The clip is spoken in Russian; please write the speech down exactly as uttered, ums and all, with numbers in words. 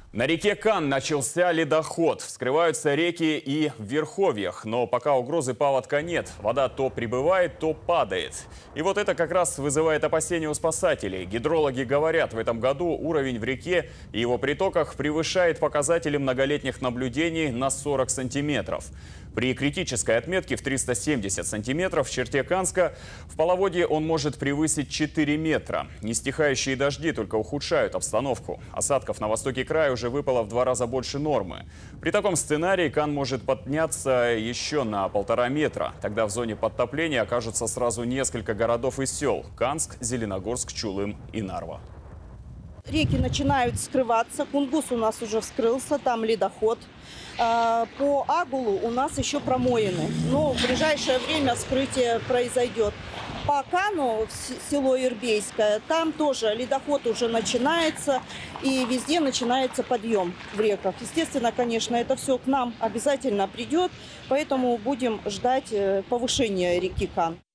На реке Кан начался ледоход. Вскрываются реки и в верховьях. Но пока угрозы паводка нет. Вода то прибывает, то падает. И вот это как раз вызывает опасения у спасателей. Гидрологи говорят, в этом году уровень в реке и его притоках превышает показатели многолетних наблюдений на сорок сантиметров. При критической отметке в триста семьдесят сантиметров в черте Канска в половодье он может превысить четыре метра. Нестихающие дожди только ухудшают обстановку. Осадков на востоке края уже выпало в два раза больше нормы. При таком сценарии Кан может подняться еще на полтора метра. Тогда в зоне подтопления окажутся сразу несколько городов и сел – Канск, Зеленогорск, Чулым и Нарва. Реки начинают скрываться. Кунгус у нас уже вскрылся, там ледоход. По Агулу у нас еще промоины. Но в ближайшее время вскрытие произойдет. По Кану, село Ирбейское, там тоже ледоход уже начинается. И везде начинается подъем в реках. Естественно, конечно, это все к нам обязательно придет. Поэтому будем ждать повышения реки Кан.